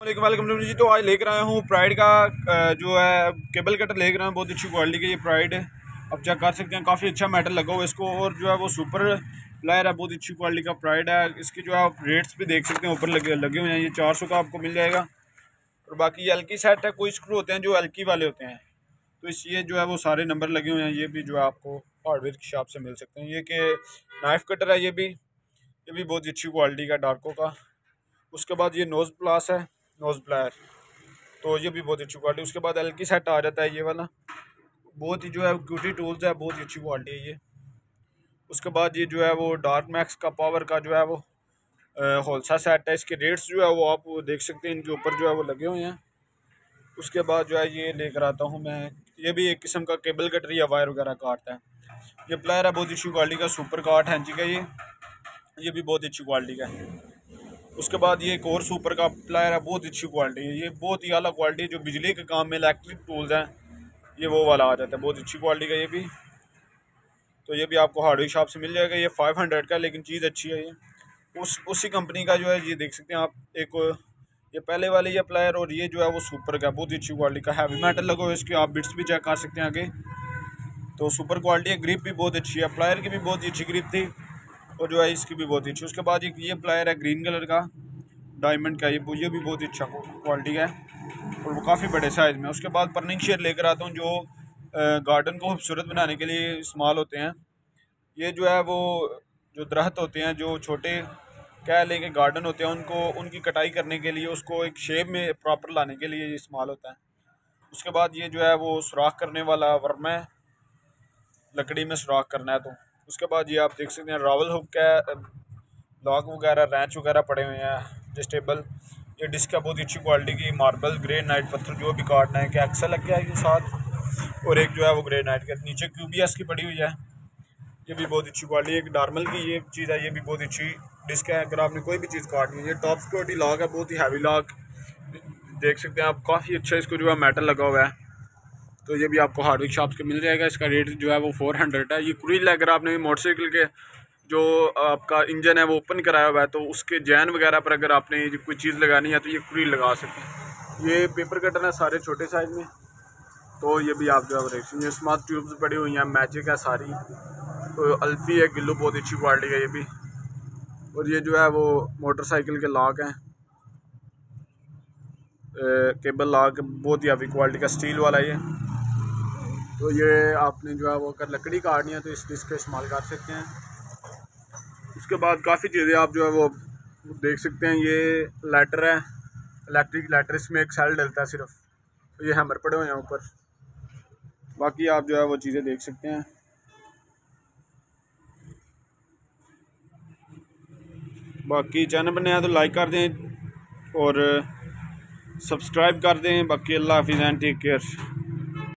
Welcome to जी। तो आज लेकर आया हूँ प्राइड का जो है केबल कटर लेकर आया हूँ। बहुत अच्छी क्वालिटी का ये प्राइड है, आप चेक कर सकते हैं। काफ़ी अच्छा मेटल लगा हुआ है इसको, और जो है वो सुपर प्लायर है। बहुत अच्छी क्वालिटी का प्राइड है। इसके जो है आप रेट्स भी देख सकते हैं, ऊपर लगे हुए हैं। ये 400 का आपको मिल जाएगा। और बाकी ये एल्की सेट है। कोई स्क्रू होते हैं जो एल्की वाले होते हैं, तो इस ये जो है वो सारे नंबर लगे हुए हैं। ये भी जो है आपको हार्डवेयर की शॉप से मिल सकते हैं। ये कि नाइफ कटर है, ये भी बहुत अच्छी क्वालिटी का डार्को का। उसके बाद ये नोज़ प्लास है, नोज़ प्लायर, तो ये भी बहुत अच्छी क्वालिटी। उसके बाद एल्की सेट आ जाता है ये वाला, बहुत ही जो है क्यूटी टूल्स है, बहुत ही अच्छी क्वालिटी है ये। उसके बाद ये जो है वो डार्क मैक्स का पावर का जो है वो होलसा सेट है। इसके रेट्स जो है वो आप देख सकते हैं, इनके ऊपर जो है वो लगे हुए हैं। उसके बाद जो है ये लेकर आता हूँ मैं, ये भी एक किस्म का केबल कटर या वायर वगैरह काटता है। ये प्लेयर है, बहुत अच्छी क्वालिटी का, सुपर काट है जी का। ये भी बहुत अच्छी क्वालिटी का है। उसके बाद ये एक और सुपर का प्लायर है, बहुत अच्छी क्वालिटी है। ये बहुत ही अला क्वालिटी, जो बिजली के काम में इलेक्ट्रिक टूल्स हैं, ये वो वाला आ जाता है। बहुत अच्छी क्वालिटी का ये भी, तो ये भी आपको हार्डवेयर शॉप से मिल जाएगा। ये 500 का, लेकिन चीज़ अच्छी है। ये उसी कंपनी का जो है, ये देख सकते हैं आप। एक ये पहले वाले ये प्लायर, और ये जो है वो सुपर का, बहुत ही अच्छी क्वालिटी का। हैवी मेटल लगा हुआ है इसके, आप बिट्स भी चेक कर सकते हैं आगे। तो सुपर क्वालिटी है। ग्रिप भी बहुत अच्छी है, प्लायर की भी बहुत ही अच्छी ग्रिप थी, और जो है इसकी भी बहुत अच्छी। उसके बाद एक ये प्लायर है ग्रीन कलर का, डायमंड का। ये भी बहुत अच्छा क्वालिटी का है, और वो काफ़ी बड़े साइज़ में। उसके बाद पर्निंग शेयर लेकर आता हूँ, जो गार्डन को खूबसूरत बनाने के लिए इस्तेमाल होते हैं। ये जो है वो जो दरख्त होते हैं, जो छोटे कह लें कि गार्डन होते हैं, उनकी कटाई करने के लिए, उसको एक शेप में प्रॉपर लाने के लिए ये इस्तेमाल होता है। उसके बाद ये जो है वो सुराख करने वाला वर्म है, लकड़ी में सुराख करना है तो। उसके बाद ये आप देख सकते हैं रावल हुक का लॉक वगैरह, रैंच वगैरह पड़े हुए हैं, जिस्टेबल। ये डिस्क का बहुत अच्छी क्वालिटी की, मार्बल ग्रेनाइट पत्थर जो भी काटना है, कि एक्सल लग गया है ये साथ, और एक जो है वो ग्रेनाइट के नीचे QBS की पड़ी हुई है। ये भी बहुत अच्छी क्वालिटी। एक नॉर्मल की ये चीज़ है, ये भी बहुत अच्छी डिस्क है। अगर आपने कोई भी चीज़ काटनी है, ये टॉप सिक्योरिटी लॉक है, बहुत ही हैवी लॉक, देख सकते हैं आप। काफ़ी अच्छा इसको जो है मेटल लगा हुआ है। तो ये भी आपको हार्डवेयर शॉप से मिल जाएगा। इसका रेट जो है वो 400 है। ये क्रूज अगर आपने मोटरसाइकिल के जो आपका इंजन है वो ओपन कराया हुआ है, तो उसके जैन वगैरह पर अगर आपने कोई चीज़ लगानी है तो ये क्रूज लगा सकते हैं। ये पेपर कटर है सारे छोटे साइज़ में, तो ये भी आप जो है देख सकते हैं। स्मार्ट ट्यूब्स पड़ी हुई हैं, मैजिक है सारी। तो अल्फी है, गिल्लू, बहुत अच्छी क्वालिटी का ये भी। और ये जो है वो मोटरसाइकिल के लॉक हैं, केबल लॉक, बहुत ही हैवी क्वालिटी का स्टील वाला ये। तो ये आपने जो है वो अगर लकड़ी काटनी है तो इस डिस्क का इस्तेमाल कर सकते हैं। उसके बाद काफ़ी चीज़ें आप जो है वो देख सकते हैं। ये लैटर है, इलेक्ट्रिक लैटर, इसमें एक सेल डलता है सिर्फ। तो ये हैमर पड़े हुए हैं ऊपर। बाकी आप जो है वो चीज़ें देख सकते हैं। बाकी चैनल पर नया तो लाइक कर दें और सब्सक्राइब कर दें। बाकी अल्लाह हाफिज़ एंड टेक केयर।